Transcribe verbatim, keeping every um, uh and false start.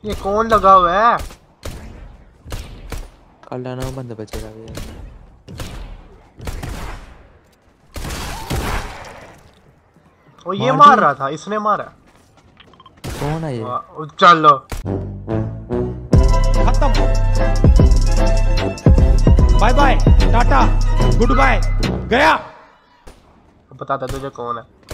ये कौन लगा हुआ है? कल ना बंदा बचेगा भैया। वो ये मार रहा था, इसने मारा। कौन है ये? चलो खत्म, bye bye tata goodbye, गया। बताता तुझे कौन है।